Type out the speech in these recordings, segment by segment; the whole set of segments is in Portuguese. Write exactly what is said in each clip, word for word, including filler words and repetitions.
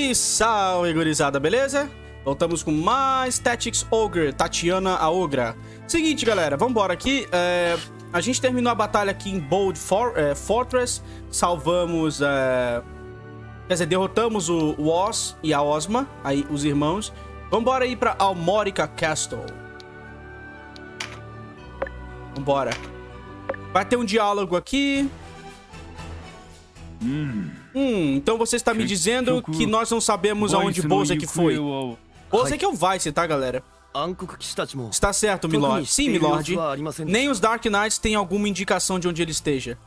E salve, gurizada, beleza? Voltamos com mais Tactics Ogre, Tatiana a Ogra. Seguinte, galera, vambora aqui. É, a gente terminou a batalha aqui em Bold For, é, Fortress. Salvamos... É, quer dizer, derrotamos o, o Oz e a Ozma, aí, os irmãos. Vambora aí pra Almorica Castle. Vambora. Vai ter um diálogo aqui. Hum, então você está me dizendo que nós não sabemos aonde Bozek foi. Bozek é o Vice, tá, galera? Está certo, Milord. Sim, Milord. Nem os Dark Knights têm alguma indicação de onde ele esteja.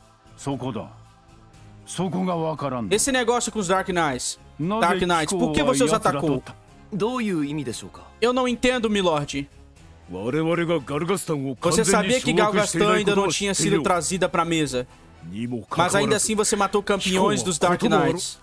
Esse negócio com os Dark Knights. Dark Knights, por que você os atacou? Eu não entendo, Milord. Você sabia que Galgastan ainda não tinha sido trazida pra mesa. Mas ainda assim você matou campeões dos Dark Knights.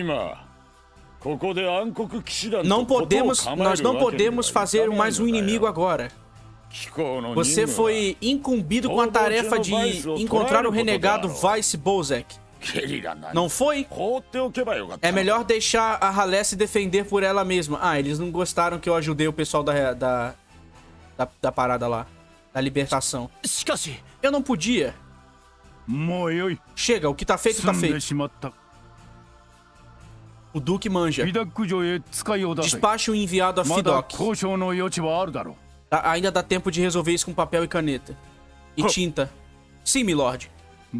Não podemos, nós não podemos fazer mais um inimigo agora. Você foi incumbido com a tarefa de encontrar o renegado Vice Bozek. Não foi? É melhor deixar a Ralé se defender por ela mesma. Ah, eles não gostaram que eu ajudei o pessoal da, da, da, da parada lá. Da libertação. Eu não podia. Chega, o que tá feito, tá feito. O Duque manja. Despache o enviado a Fidok. Ainda dá tempo de resolver isso com papel e caneta. E tinta. Sim, Milord.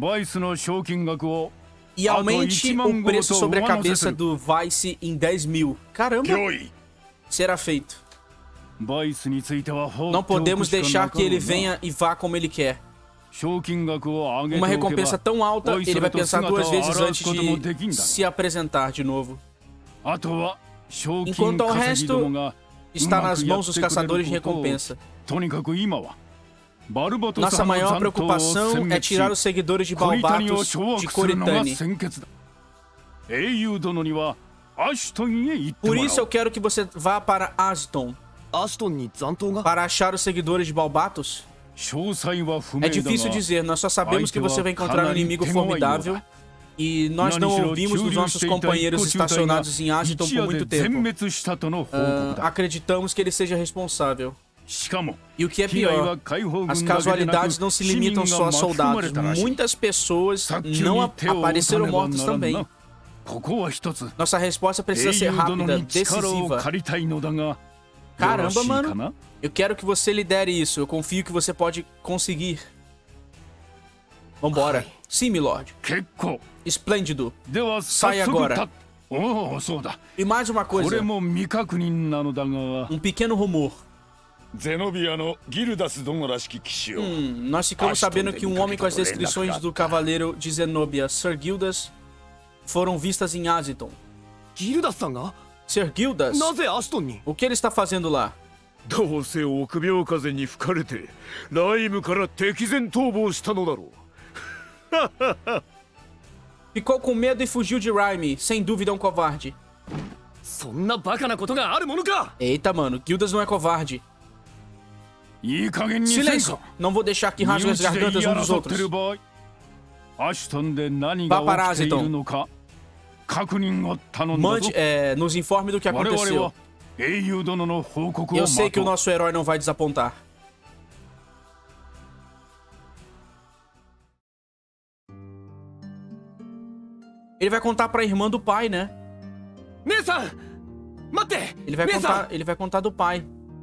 E aumente o preço sobre a cabeça do Vice em dez mil. Caramba. Será feito. Não podemos deixar que ele venha e vá como ele quer. Uma recompensa tão alta, ele vai pensar duas vezes antes de se apresentar de novo. Enquanto ao resto, está nas mãos dos caçadores de recompensa. Nossa maior preocupação é tirar os seguidores de Balbatos de Coritane. Por isso eu quero que você vá para Aston. Para achar os seguidores de Balbatos? É difícil dizer, nós só sabemos que você vai encontrar um inimigo formidável e nós não ouvimos os nossos companheiros estacionados em Aston por muito tempo. Uh, acreditamos que ele seja responsável. E o que é pior, as casualidades não se limitam só a soldados. Muitas pessoas não ap apareceram mortas também. Nossa resposta precisa ser rápida, decisiva. Caramba, mano. Eu quero que você lidere isso. Eu confio que você pode conseguir. Vambora. Sim, Milord. Esplêndido. Sai agora. E mais uma coisa. Um pequeno rumor. Hum, nós ficamos sabendo que um homem com as descrições do cavaleiro de Zenobia, Sir Gildas, foram vistas em Aston. Sir Gildas? O que ele está fazendo lá? Ficou com medo e fugiu de Rhyme. Sem dúvida é um covarde. Eita, mano, Gildas não é covarde. Silêncio! Não vou deixar que rasguem as gargantas uns dos outros. Vá para Aston. Mande, é, nos informe do que aconteceu. Eu sei que o nosso herói não vai desapontar. Ele vai contar pra irmã do pai, né? Ele vai contar, ele vai contar do pai.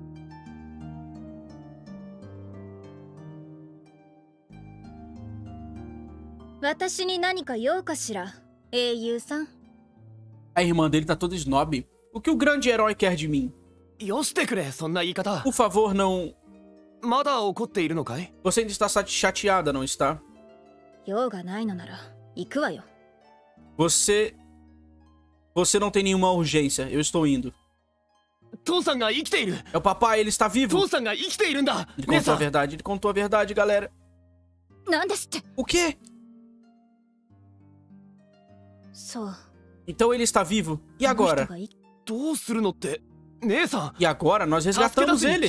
A irmã dele tá toda snob. O que o grande herói quer de mim? Por favor, não... Você ainda está chateada, não está? Você... Você não tem nenhuma urgência. Eu estou indo. É o papai, ele está vivo. Ele contou a verdade, ele contou a verdade, galera. O quê? Então ele está vivo. E agora? E agora nós resgatamos ele.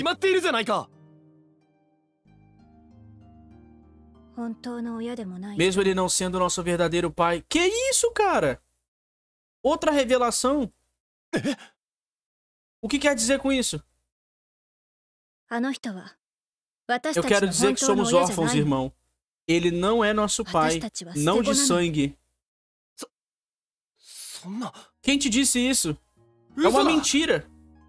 Mesmo ele não sendo nosso verdadeiro pai. Que isso, cara? Outra revelação. O que quer dizer com isso? Eu quero dizer que somos órfãos, irmão. Ele não é nosso pai, não de sangue. Quem te disse isso? É uma mentira.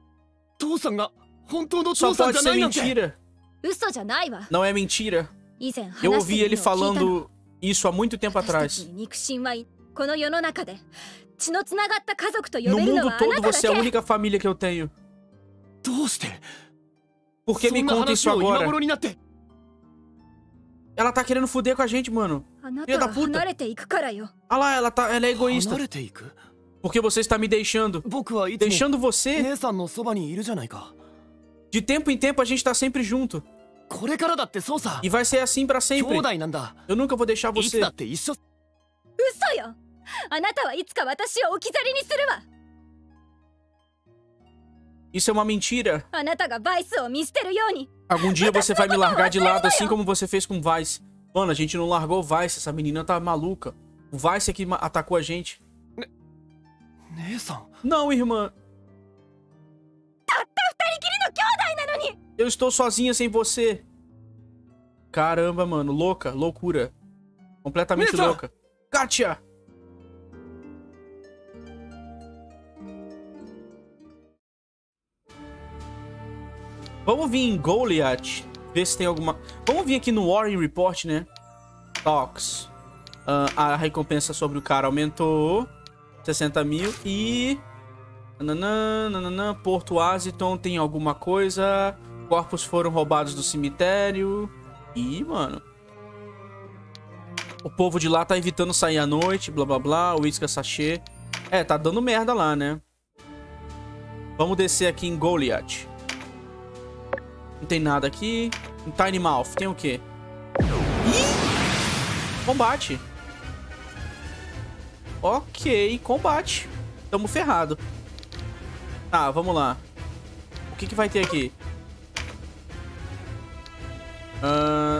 Só pode ser mentira. Não é mentira. Eu ouvi ele falando isso há muito tempo atrás. No mundo todo, você é a única família que eu tenho. Por que me conta isso agora? Ela tá querendo foder com a gente, mano. Filha da puta. Ah lá, ela, tá, ela é egoísta. Porque você está me deixando. Deixando você? De tempo em tempo a gente tá sempre junto. E vai ser assim pra sempre. Eu nunca vou deixar você. Isso é uma mentira. Algum dia você vai me largar de lado, assim como você fez com o Vice. Mano, a gente não largou o Vice. Essa menina tá maluca. O Vice é que atacou a gente. Não, irmã. Eu estou sozinha sem você. Caramba, mano. Louca. Loucura. Completamente louca. Katia! Vamos vir em Goliath. Ver se tem alguma... Vamos vir aqui no Warring Report, né? Talks. Uh, a recompensa sobre o cara aumentou. sessenta mil. E... Nananã, nananã, Porto Asiton tem alguma coisa. Corpos foram roubados do cemitério. Ih, mano. O povo de lá tá evitando sair à noite. Blá, blá, blá. Whisky sachê. É, tá dando merda lá, né? Vamos descer aqui em Goliath. Não tem nada aqui. Um Tiny Mouth. Tem o quê? Ih! Combate. Ok, combate. Tamo ferrado. Tá, vamos lá. O que que vai ter aqui? Uh...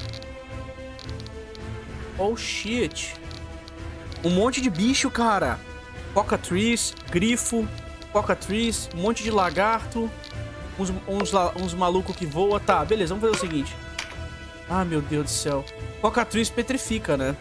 Oh, shit. Um monte de bicho, cara. Cockatrice, grifo, cockatrice, um monte de lagarto. Uns, uns, uns malucos que voam. Tá, beleza, vamos fazer o seguinte. Ah, meu Deus do céu. Cockatrice petrifica, né?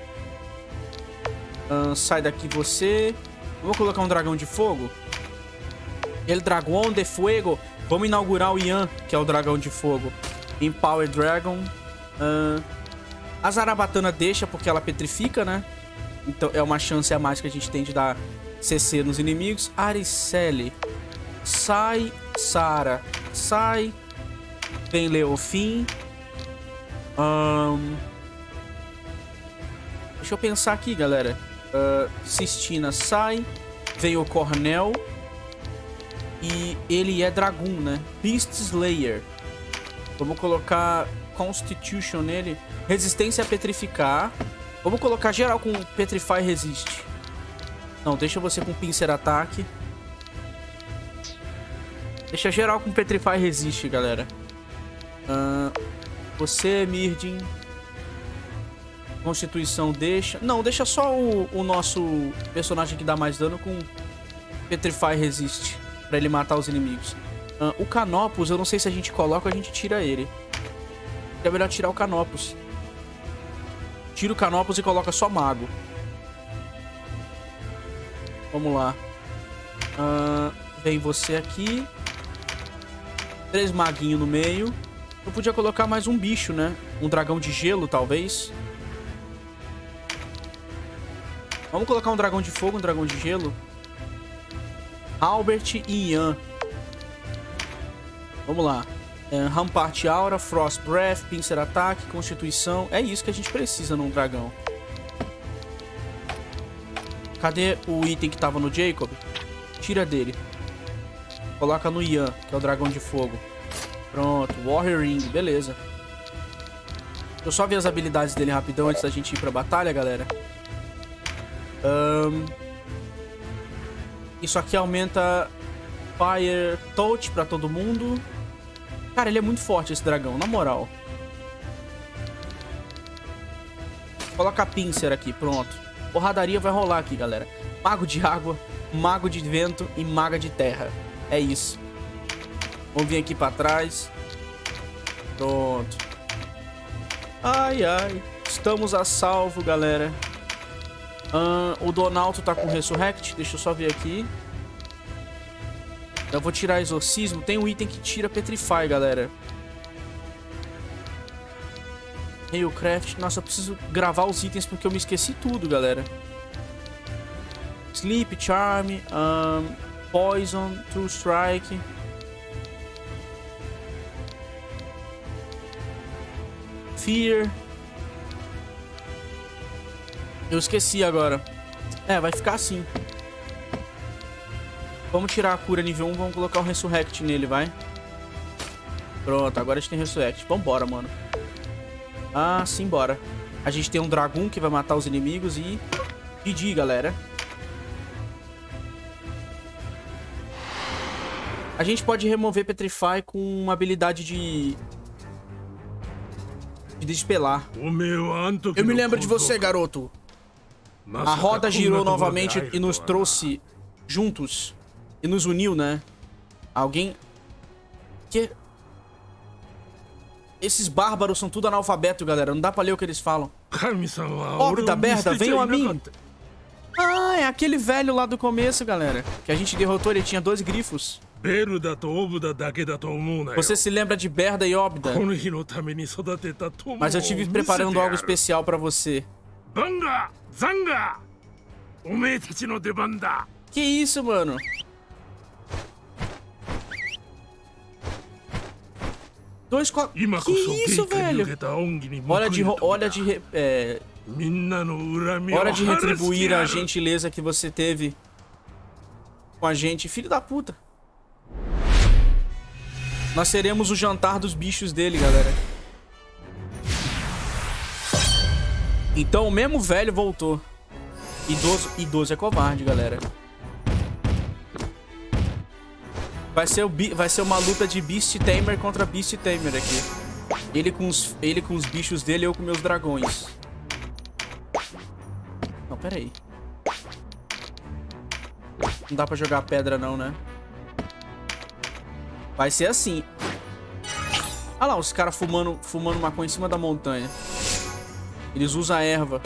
Uh, sai daqui você. Vou colocar um dragão de fogo. El Dragão de Fuego. Vamos inaugurar o Ian, que é o dragão de fogo. Empower Dragon. Uh, a Zarabatana deixa porque ela petrifica, né? Então é uma chance a mais que a gente tem de dar C C nos inimigos. Aricele. Sai, Sara. Sai. Vem Leofim. Um... Deixa eu pensar aqui, galera. Uh, Sistina sai. Vem o Cornel. E ele é Dragoon, né? Beast Slayer. Vamos colocar Constitution nele. Resistência a petrificar. Vamos colocar geral com Petrify Resist. Não, deixa você com Pincer Ataque. Deixa geral com Petrify Resist, galera. Uh, você, Mirdin. Constituição deixa... Não, deixa só o, o nosso personagem que dá mais dano com Petrify Resist. Pra ele matar os inimigos. Uh, o Canopus, eu não sei se a gente coloca ou a gente tira ele. É melhor tirar o Canopus. Tira o Canopus e coloca só Mago. Vamos lá. Uh, vem você aqui. Três maguinhos no meio. Eu podia colocar mais um bicho, né? Um dragão de gelo, talvez. Vamos colocar um dragão de fogo, um dragão de gelo. Albert e Ian. Vamos lá. É, Rampart Aura, Frost Breath, Pincer Ataque, Constituição. É isso que a gente precisa num dragão. Cadê o item que tava no Jacob? Tira dele. Coloca no Ian, que é o dragão de fogo. Pronto, Warrior Ring, beleza. Deixa eu só ver as habilidades dele rapidão antes da gente ir pra batalha, galera. Um... Isso aqui aumenta Fire Touch pra todo mundo. Cara, ele é muito forte, esse dragão, na moral. Coloca a Pincer aqui, pronto. Porradaria vai rolar aqui, galera. Mago de água. mago de vento e maga de terra. É isso. Vamos vir aqui pra trás. Pronto. Ai, ai. Estamos a salvo, galera. Uh, o Donalto tá com Resurrect. Deixa eu só ver aqui. Eu vou tirar Exorcismo. Tem um item que tira Petrify, galera. Hailcraft. Nossa, eu preciso gravar os itens porque eu me esqueci tudo, galera. Sleep, Charm, um, Poison, True Strike. Fear. Eu esqueci agora. É, vai ficar assim. Vamos tirar a cura nível um. Vamos colocar o Resurrect nele, vai. Pronto, agora a gente tem Resurrect. Vambora, mano. Ah, sim, bora. A gente tem um Dragoon que vai matar os inimigos e... G G, galera. A gente pode remover Petrify com uma habilidade de... De despelar. Eu me lembro de você, garoto. A roda girou novamente e nos trouxe juntos. E nos uniu, né? Alguém... Que... Esses bárbaros são tudo analfabeto, galera. Não dá pra ler o que eles falam. Órbita, Berda, venham a mim. Ah, é aquele velho lá do começo, galera. Que a gente derrotou, ele tinha dois grifos. Você se lembra de Berda e Óbida? Mas eu tive preparando algo especial pra você. Que isso, mano? Dois quatro... Que isso, velho? Hora de... Hora de... É... Hora de retribuir a gentileza que você teve com a gente. Filho da puta. Nós seremos o jantar dos bichos dele, galera. Então o mesmo velho voltou. Idoso, idoso é covarde, galera. Vai ser, o, vai ser uma luta de Beast Tamer contra Beast Tamer aqui. Ele com, os, ele com os bichos dele e eu com meus dragões. Não, pera aí. Não dá pra jogar pedra não, né? Vai ser assim. Olha lá, os caras fumando, fumando maconha em cima da montanha. Eles usam a erva.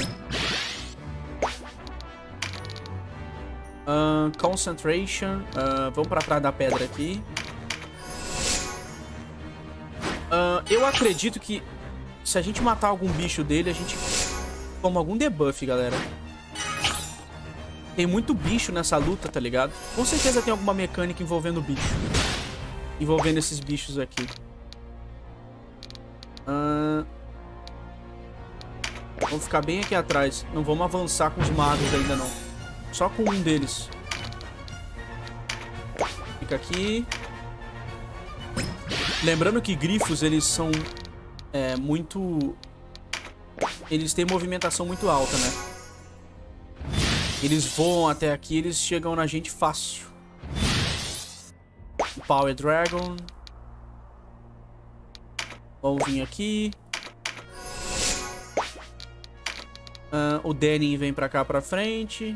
Uh, concentration. Uh, vamos pra trás da pedra aqui. Uh, eu acredito que se a gente matar algum bicho dele, a gente toma algum debuff, galera. Tem muito bicho nessa luta, tá ligado? Com certeza tem alguma mecânica envolvendo bicho. Envolvendo esses bichos aqui. Uh, vamos ficar bem aqui atrás. Não vamos avançar com os magos ainda não. Só com um deles. Fica aqui. Lembrando que grifos, eles são é, muito... Eles têm movimentação muito alta, né? Eles voam até aqui, eles chegam na gente fácil. Power Dragon. Vamos vir aqui. Uh, o Danny vem pra cá pra frente.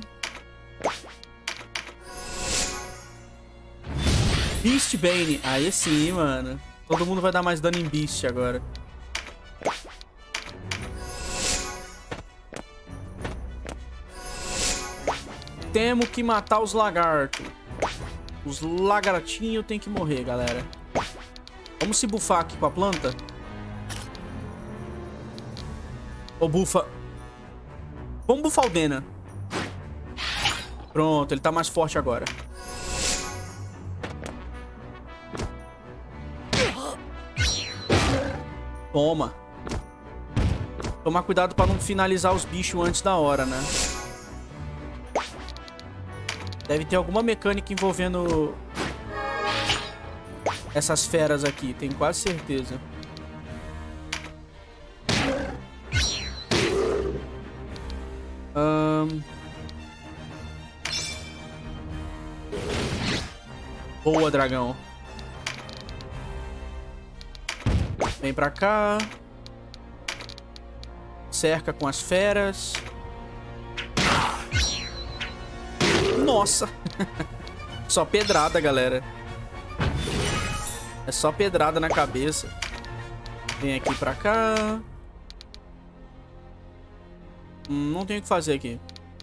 Beast Bane. Aí sim, mano. Todo mundo vai dar mais dano em Beast agora. Temos que matar os lagartos. Os lagartinhos tem que morrer, galera. Vamos se buffar aqui com a planta. Ô, bufa. Vamos bufar o Dena. Pronto, ele tá mais forte agora. Toma. Tomar cuidado pra não finalizar os bichos antes da hora, né? Deve ter alguma mecânica envolvendo essas feras aqui, tenho quase certeza. Um... Boa, dragão. Vem pra cá. Cerca com as feras. Nossa. Só pedrada, galera. É só pedrada na cabeça. Vem aqui pra cá. Hum, não tem o que fazer aqui.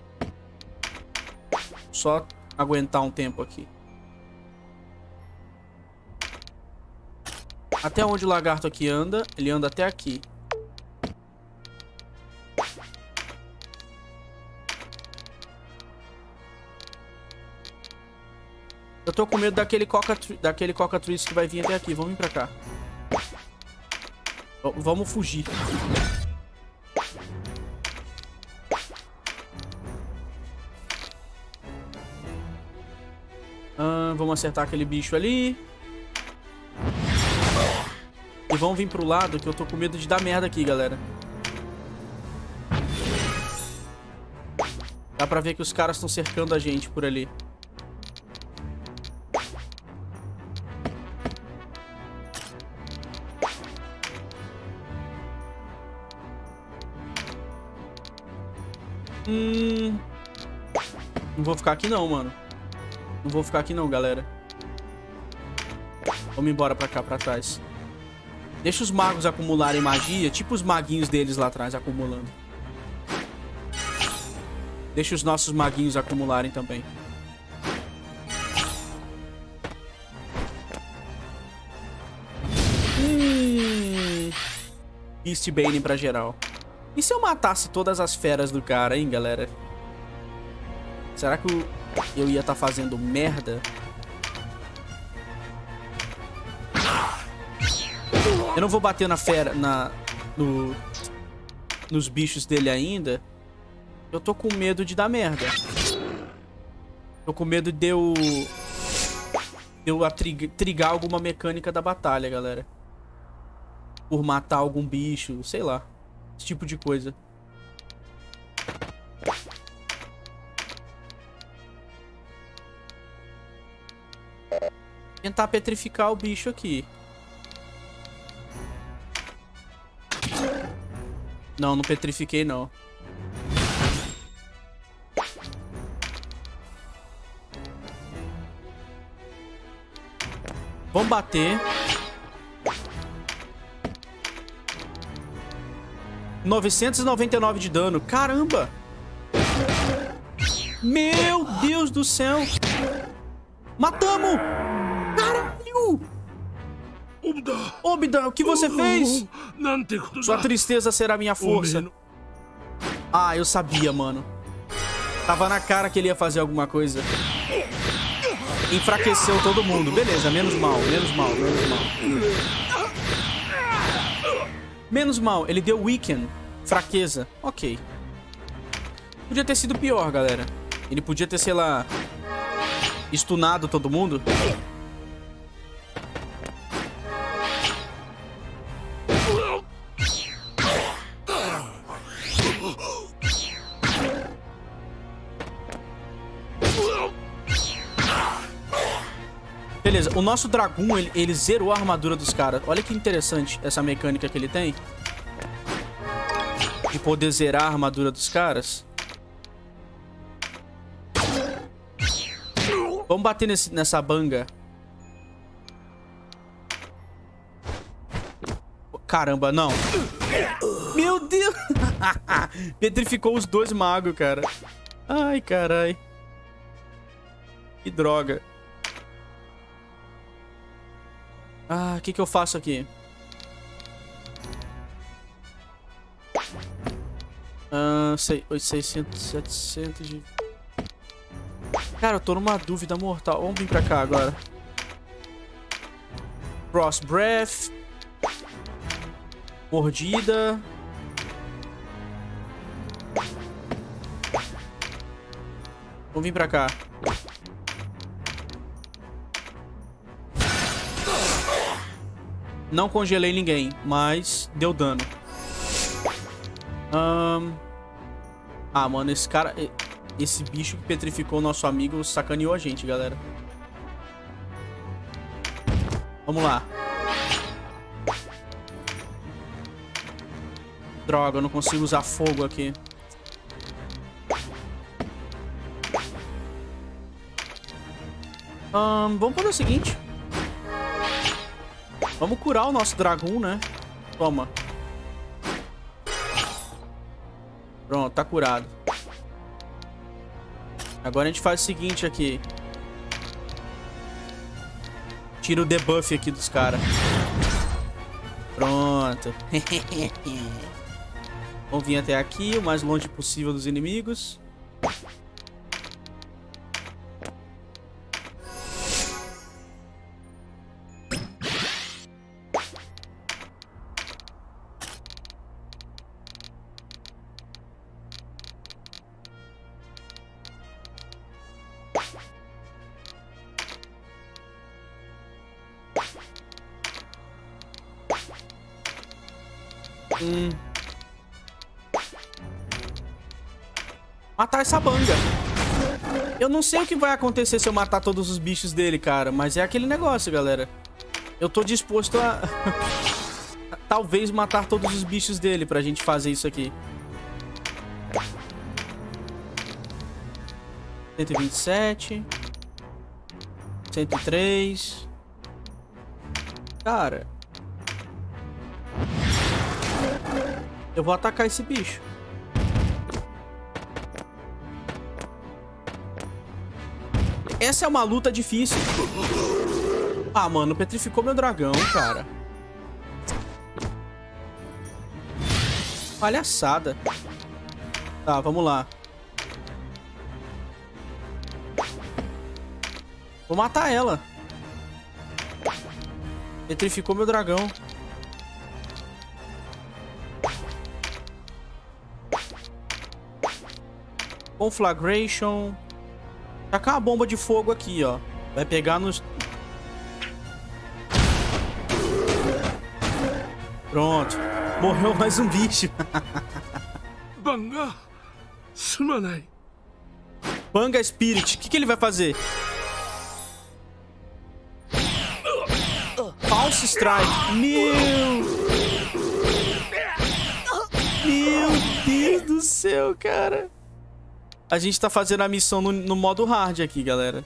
Só aguentar um tempo aqui. Até onde o lagarto aqui anda? Ele anda até aqui. Eu tô com medo daquele coca, daquele cockatrice que vai vir até aqui. Vamos vir pra cá. V vamos fugir. Ah, vamos acertar aquele bicho ali. E vamos vir pro lado que eu tô com medo de dar merda aqui, galera. Dá pra ver que os caras estão cercando a gente por ali. Hum... Não vou ficar aqui não, mano. Não vou ficar aqui não, galera. Vamos embora pra cá, pra trás. Deixa os magos acumularem magia, tipo os maguinhos deles lá atrás acumulando. Deixa os nossos maguinhos acumularem também. Hum... Beast Bane pra geral. E se eu matasse todas as feras do cara, hein, galera? Será que eu ia estar fazendo merda? Eu não vou bater na fera, na, no, nos bichos dele ainda. Eu tô com medo de dar merda. Tô com medo de eu... De eu trigar alguma mecânica da batalha, galera. Por matar algum bicho, sei lá. Esse tipo de coisa. Tentar petrificar o bicho aqui. Não, não petrifiquei, não. Vamos bater. novecentos e noventa e nove de dano. Caramba! Meu Deus do céu! Matamos! Caralho! Obda, o que você fez? Sua tristeza será minha força. Ah, eu sabia, mano. Tava na cara que ele ia fazer alguma coisa. Enfraqueceu todo mundo. Beleza, menos mal, menos mal, menos mal. Menos mal, ele deu weaken. Fraqueza. Ok. Podia ter sido pior, galera. Ele podia ter, sei lá, stunado todo mundo. Beleza, o nosso dragão, ele, ele zerou a armadura dos caras. Olha que interessante essa mecânica que ele tem. De poder zerar a armadura dos caras. Vamos bater nesse, nessa banga. Caramba, não. Meu Deus. Petrificou os dois magos, cara. Ai, carai. Que droga. Ah, o que que eu faço aqui? Ah, seiscentos, setecentos de... Cara, eu tô numa dúvida mortal. Vamos vir pra cá agora. Cross Breath. Mordida. Vamos vir pra cá. Não congelei ninguém, mas deu dano. Um... Ah, mano, esse cara... Esse bicho que petrificou o nosso amigo sacaneou a gente, galera. Vamos lá. Droga, eu não consigo usar fogo aqui. Um, vamos fazer o seguinte. Vamos curar o nosso dragão, né? Toma. Pronto, tá curado. Agora a gente faz o seguinte aqui. Tira o debuff aqui dos caras. Pronto. Vamos vir até aqui, o mais longe possível dos inimigos. Hum. Matar essa banga. Eu não sei o que vai acontecer se eu matar todos os bichos dele, cara. Mas é aquele negócio, galera. Eu tô disposto a... talvez matar todos os bichos dele pra gente fazer isso aqui. cento e vinte e sete. cento e três. Cara... eu vou atacar esse bicho. Essa é uma luta difícil. Ah, mano, petrificou meu dragão, cara. Palhaçada. Tá, vamos lá. Vou matar ela. Petrificou meu dragão. Conflagration. Tacar uma bomba de fogo aqui, ó. Vai pegar nos... Pronto. Morreu mais um bicho. Banga. Sumanai. Banga Spirit. O que, que ele vai fazer? False Strike. Meu... Meu Deus do céu, cara. A gente tá fazendo a missão no, no modo hard aqui, galera.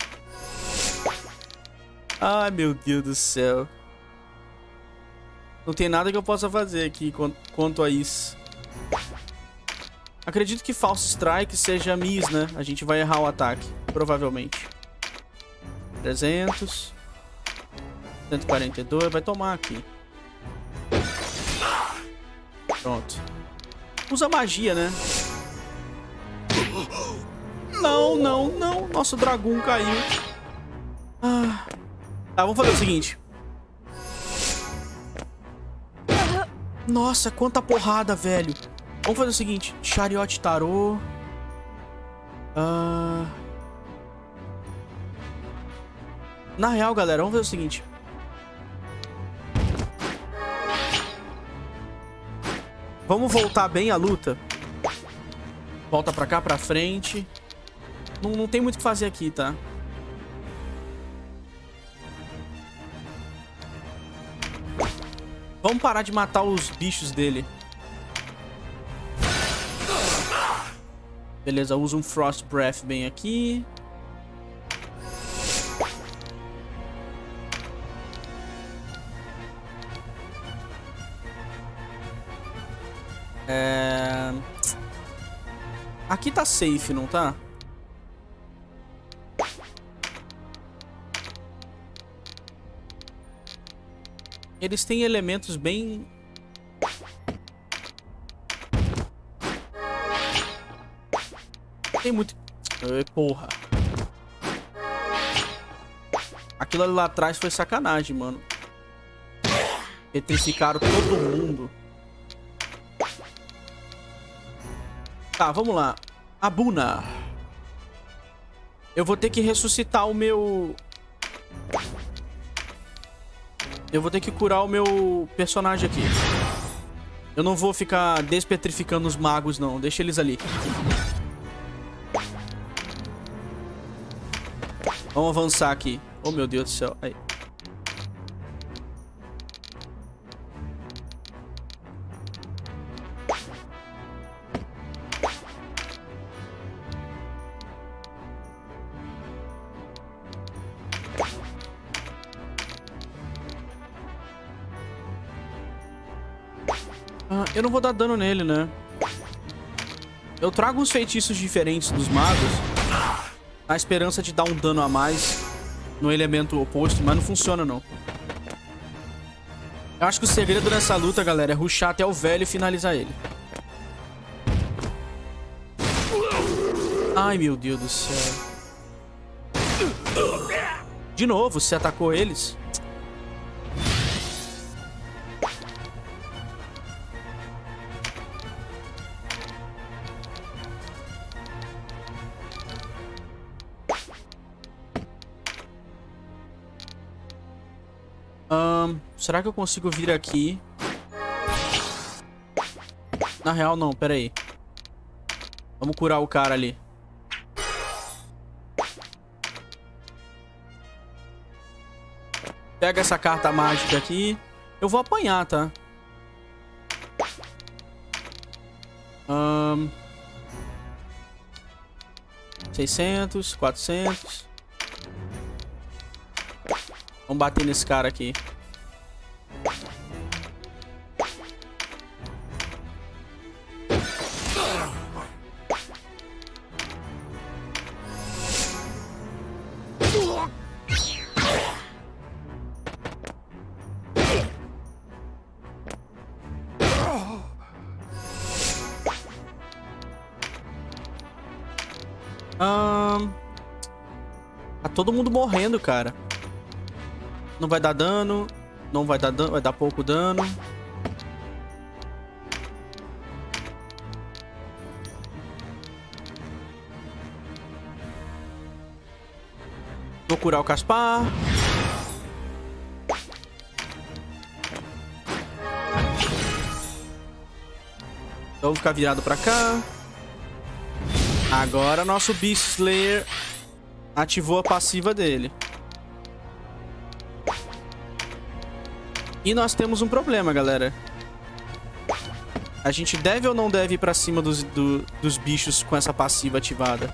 Ai, meu Deus do céu. Não tem nada que eu possa fazer aqui quanto a isso. Acredito que False Strike seja miss, né? A gente vai errar o ataque, provavelmente. trezentos. cento e quarenta e dois. Vai tomar aqui. Pronto. Usa magia, né? Não, não, não. Nosso dragão caiu. Ah. Tá, vamos fazer o seguinte. Nossa, quanta porrada, velho. Vamos fazer o seguinte. Chariot Tarô. Ah. Na real, galera, vamos fazer o seguinte. Vamos voltar bem a luta. Volta pra cá, pra frente. Não, não tem muito o que fazer aqui, tá? Vamos parar de matar os bichos dele. Beleza, usa um Frost Breath bem aqui. É... Aqui tá safe, não tá? Eles têm elementos bem... Tem muito... Ai, porra. Aquilo ali lá atrás foi sacanagem, mano. Petrificaram todo mundo. Tá, vamos lá. Abuna. Eu vou ter que ressuscitar o meu... Eu vou ter que curar o meu personagem aqui. Eu não vou ficar despetrificando os magos, não. Deixa eles ali. Vamos avançar aqui. Oh, meu Deus do céu. Aí. Ah, eu não vou dar dano nele, né? Eu trago uns feitiços diferentes dos magos na esperança de dar um dano a mais no elemento oposto, mas não funciona, não. Eu acho que o segredo dessa luta, galera, é rushar até o velho e finalizar ele. Ai, meu Deus do céu. De novo, você atacou eles? Um, será que eu consigo vir aqui? Na real, não. Pera aí. Vamos curar o cara ali. Pega essa carta mágica aqui. Eu vou apanhar, tá? Um, seiscentos, quatrocentos. Vamos bater nesse cara aqui. Um, tá todo mundo morrendo, cara. Não vai dar dano. Não vai dar dano. Vai dar pouco dano. Vou curar o Caspar. Então vou ficar virado pra cá. Agora nosso Beast Slayer ativou a passiva dele. E nós temos um problema, galera. A gente deve ou não deve ir pra cima dos, do, dos bichos com essa passiva ativada?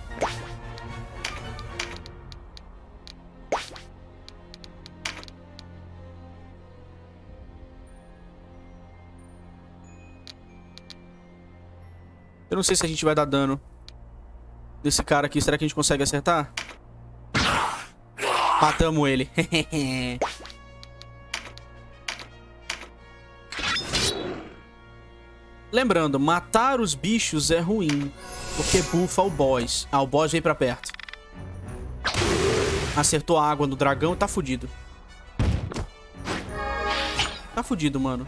Eu não sei se a gente vai dar dano nesse cara aqui. Será que a gente consegue acertar? Matamos ele. Lembrando, matar os bichos é ruim, porque bufa o boss. Ah, o boss veio pra perto. Acertou a água no dragão e tá fudido. Tá fudido, mano.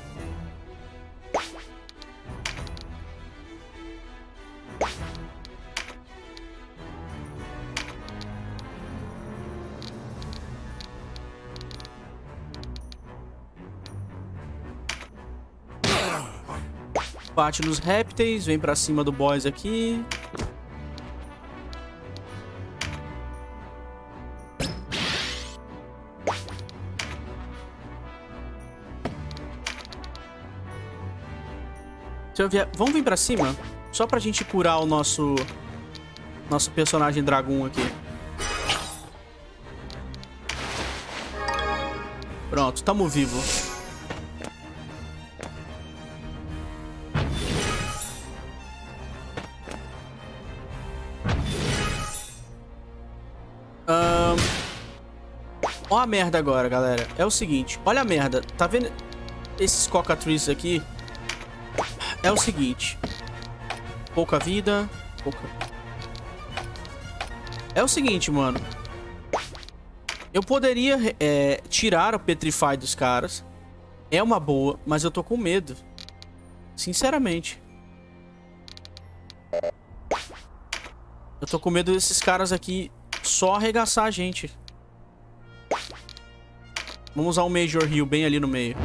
Bate nos répteis, vem pra cima do boss aqui. Se eu vier... Vamos vir pra cima? Só pra gente curar o nosso... Nosso personagem dragão aqui. Pronto, tamo vivo. Olha a merda agora, galera. É o seguinte, olha a merda. Tá vendo esses cockatrices aqui? É o seguinte. Pouca vida. Pouca... É o seguinte, mano. Eu poderia é, tirar o Petrify dos caras. É uma boa, mas eu tô com medo. Sinceramente. Eu tô com medo desses caras aqui só arregaçar a gente. Vamos usar o Major Heal bem ali no meio.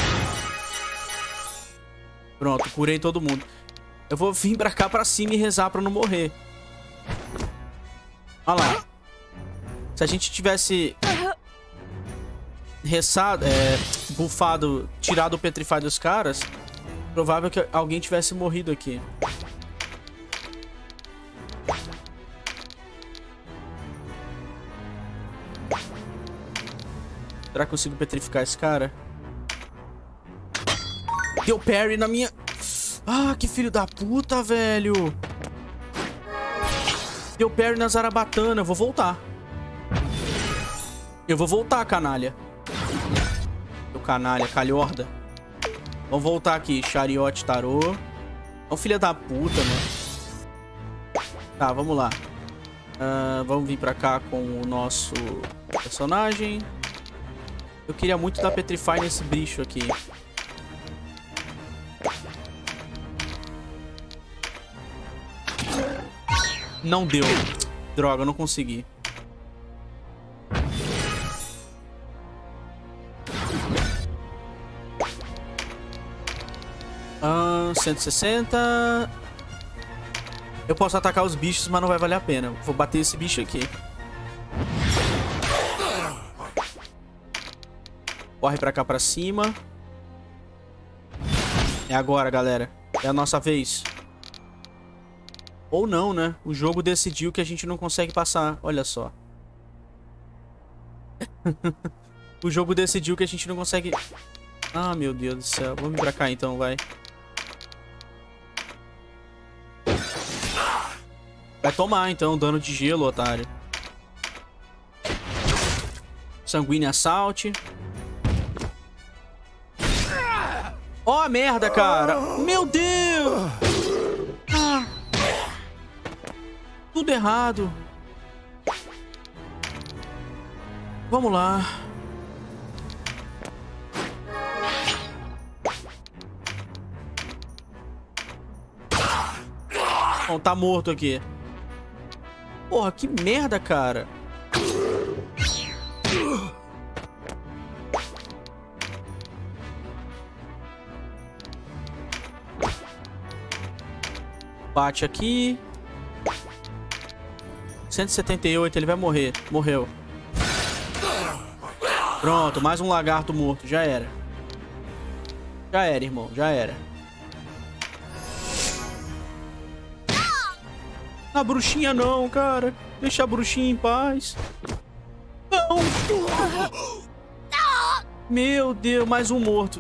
Pronto, curei todo mundo. Eu vou vir pra cá pra cima e rezar pra não morrer. Olha lá. Se a gente tivesse rezado, é, bufado, tirado o Petrify dos caras, provável que alguém tivesse morrido aqui. Será que eu consigo petrificar esse cara? Deu parry na minha... Ah, que filho da puta, velho. Deu parry na Zarabatana. Eu vou voltar. Eu vou voltar, canalha. Meu canalha, calhorda. Vamos voltar aqui. Chariot Tarô. É um filho da puta, mano. Tá, vamos lá. Uh, vamos vir pra cá com o nosso personagem. Eu queria muito dar Petrify nesse bicho aqui. Não deu. Droga, não consegui. Ah, cento e sessenta. Eu posso atacar os bichos, mas não vai valer a pena. Vou bater esse bicho aqui. Corre pra cá pra cima. É agora, galera. É a nossa vez. Ou não, né? O jogo decidiu que a gente não consegue passar. Olha só. O jogo decidiu que a gente não consegue... Ah, meu Deus do céu. Vamos pra cá então, vai. Vai tomar então dano de gelo, otário. Sanguíneo Assault. Ó, oh, merda, cara. Meu Deus. Ah. Tudo errado. Vamos lá. Bom, tá morto aqui. Porra, que merda, cara. Bate aqui. cento e setenta e oito, ele vai morrer. Morreu. Pronto, mais um lagarto morto. Já era. Já era, irmão. Já era. A bruxinha não, cara. Deixa a bruxinha em paz. Não. Meu Deus, mais um morto.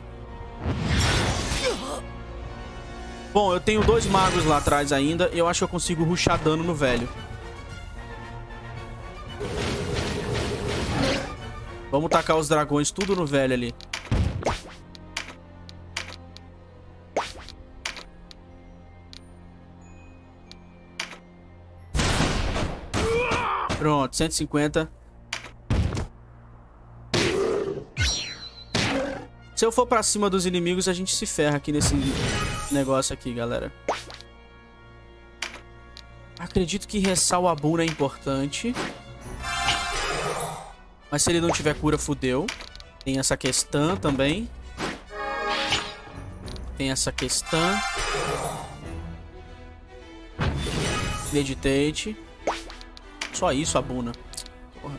Bom, eu tenho dois magos lá atrás ainda. Eu acho que eu consigo rushar dano no velho. Vamos tacar os dragões tudo no velho ali. Pronto, cento e cinquenta. Se eu for pra cima dos inimigos, a gente se ferra aqui nesse negócio aqui, galera. Acredito que Ressal Abuna é importante. Mas se ele não tiver cura, fudeu. Tem essa questão também. Tem essa questão. Meditate. Só isso, Abuna. Porra.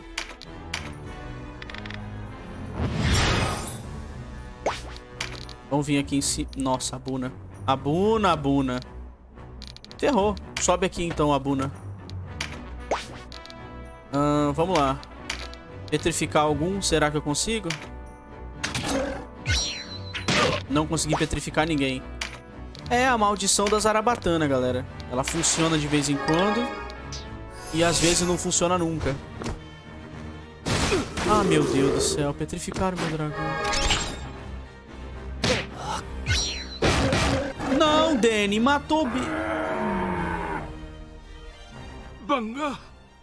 Vamos vir aqui em cima. Nossa, Abuna. Abuna, Abuna. Ferrou. Sobe aqui então, Abuna. Ah, vamos lá. Petrificar algum? Será que eu consigo? Não consegui petrificar ninguém. É a maldição da Zarabatana, galera. Ela funciona de vez em quando. E às vezes não funciona nunca. Ah, meu Deus do céu. Petrificaram meu dragão. Não, Danny. Matou o bi... Banga.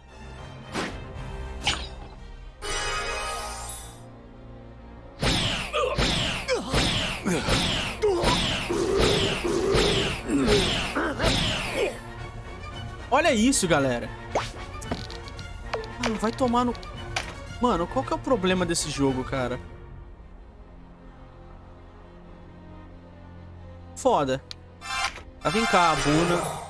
Olha isso, galera. Mano, vai tomar no... Mano, qual que é o problema desse jogo, cara? Foda. Ah, vem cá, Abuna.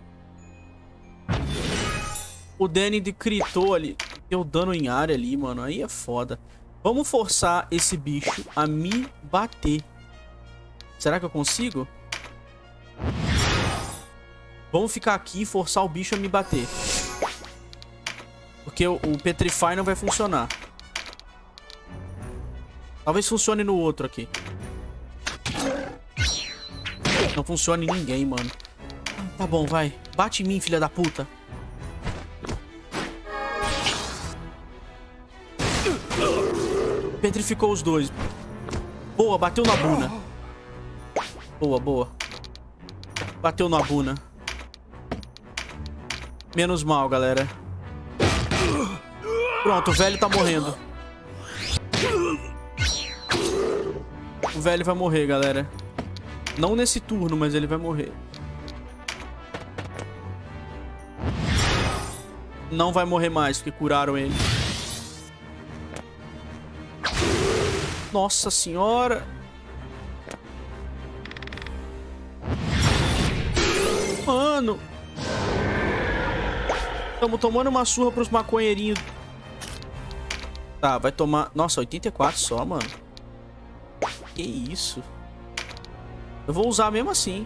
O Danny decritou ali. Deu dano em área ali, mano. Aí é foda. Vamos forçar esse bicho a me bater. Será que eu consigo? Vamos ficar aqui e forçar o bicho a me bater. Porque o, o Petrify não vai funcionar. Talvez funcione no outro aqui. Não funciona em ninguém, mano. Tá bom, vai. Bate em mim, filha da puta. Petrificou os dois. Boa, bateu na Buna. Boa, boa. Bateu na Buna. Menos mal, galera. Pronto, o velho tá morrendo. O velho vai morrer, galera. Não nesse turno, mas ele vai morrer. Não vai morrer mais, porque curaram ele. Nossa senhora. Mano. Estamos tomando uma surra pros maconheirinhos. Tá, vai tomar... Nossa, oitenta e quatro só, mano. Que isso? Eu vou usar mesmo assim.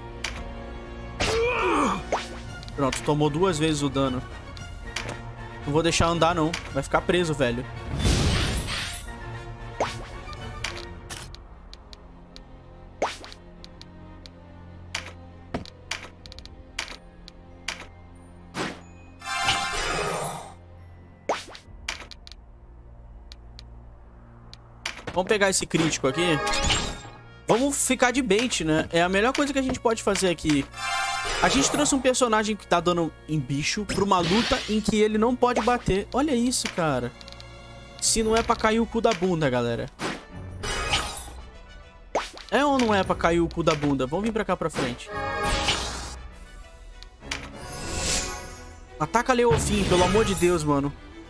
Pronto, tomou duas vezes o dano. Não vou deixar andar, não. Vai ficar preso, velho. Vamos pegar esse crítico aqui. Vamos ficar de bait, né? É a melhor coisa que a gente pode fazer aqui. A gente trouxe um personagem que tá dando em bicho pra uma luta em que ele não pode bater. Olha isso, cara. Se não é pra cair o cu da bunda, galera. É ou não é pra cair o cu da bunda? Vamos vir pra cá pra frente. Ataca Leofim, pelo amor de Deus, mano.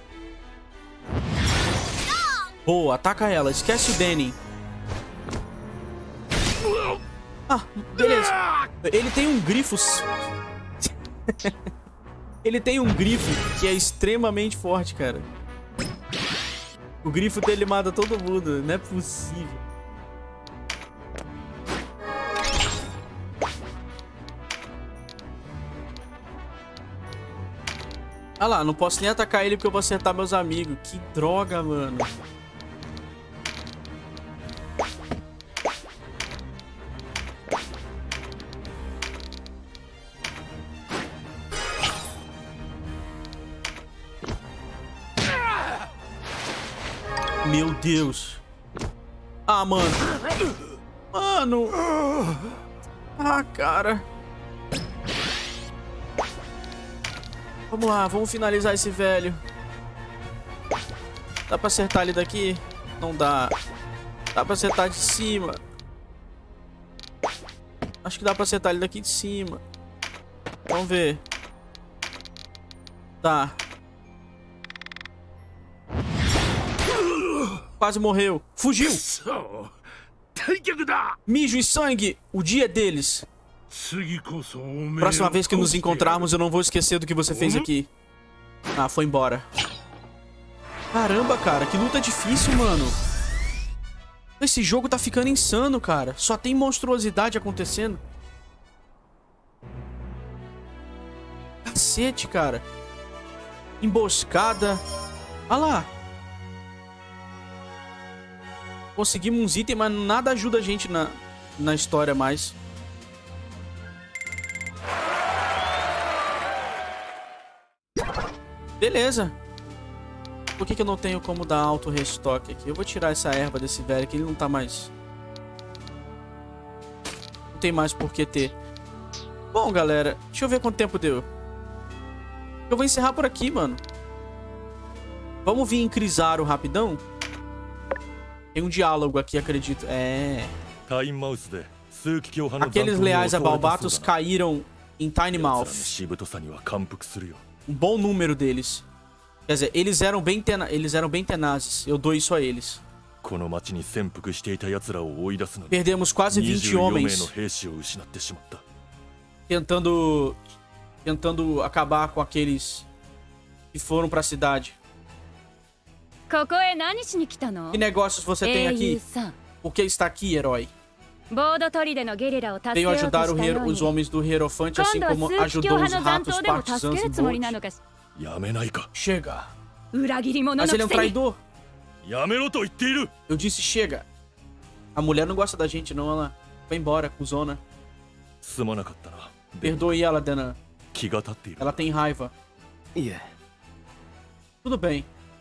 Boa, ataca ela. Esquece o Danny. Ah, beleza. Ele tem um grifo... Ele tem um grifo que é extremamente forte, cara. O grifo dele mata todo mundo. Não é possível. Ah lá, não posso nem atacar ele porque eu vou acertar meus amigos. Que droga, mano. Meu Deus. Ah, mano. Mano. Ah, cara. Vamos lá, vamos finalizar esse velho. Dá pra acertar ele daqui? Não dá. Dá pra acertar de cima. Acho que dá pra acertar ele daqui de cima. Vamos ver. Tá. Quase morreu. Fugiu. Mijo e sangue. O dia é deles. Próxima vez que nos encontrarmos, eu não vou esquecer do que você fez aqui. Ah, foi embora. Caramba, cara. Que luta difícil, mano. Esse jogo tá ficando insano, cara. Só tem monstruosidade acontecendo. Cacete, cara. Emboscada. Olha lá. Conseguimos uns itens, mas nada ajuda a gente na, na história mais. Beleza. Por que que eu não tenho como dar auto restock aqui? Eu vou tirar essa erva desse velho que ele não tá mais... Não tem mais por que ter. Bom, galera. Deixa eu ver quanto tempo deu. Eu vou encerrar por aqui, mano. Vamos vir em Crisaro rapidão. Tem um diálogo aqui, acredito. É... Aqueles leais a Balbatos caíram em Tiny Mouth. Um bom número deles. Quer dizer, eles eram bem, tena... eles eram bem tenazes. Eu dou isso a eles. Perdemos quase vinte homens. Tentando... Tentando acabar com aqueles que foram pra cidade. Que negócios você tem aqui? Por que está aqui, herói? Veio ajudar o hero, os homens do Hierophante, assim como ajudou os ratos partisans do Bolt. Chega. Mas ele é um traidor. Eu disse chega. A mulher não gosta da gente não, ela vai embora, cuzona. Perdoe ela, Denan. Ela tem raiva. Tudo bem.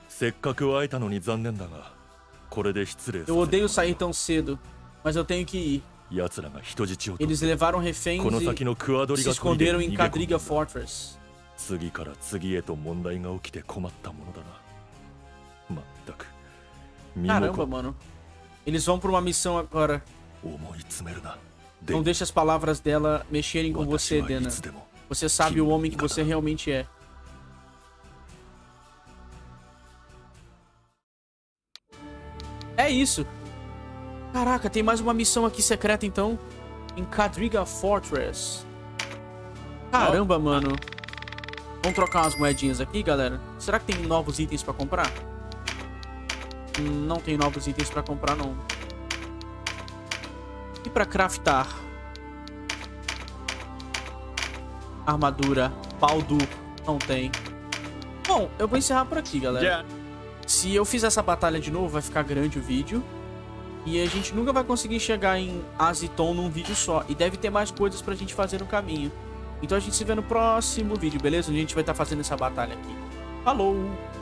Eu odeio sair tão cedo, mas eu tenho que ir. Eles levaram reféns e se esconderam em Quadriga Fortress. Caramba, mano. Eles vão pra uma missão agora. Não deixe as palavras dela mexerem com você, Denan. Você sabe o homem que você realmente é. É isso. Caraca, tem mais uma missão aqui secreta, então. Em Quadriga Fortress. Caramba, mano. Vamos trocar umas moedinhas aqui, galera. Será que tem novos itens pra comprar? Hum, não tem novos itens pra comprar, não. E pra craftar? Armadura. Pau do... Não tem. Bom, eu vou encerrar por aqui, galera. Yeah. Se eu fizer essa batalha de novo, vai ficar grande o vídeo. E a gente nunca vai conseguir chegar em Aziton num vídeo só. E deve ter mais coisas pra gente fazer no caminho. Então a gente se vê no próximo vídeo, beleza? Onde a gente vai estar fazendo essa batalha aqui. Falou!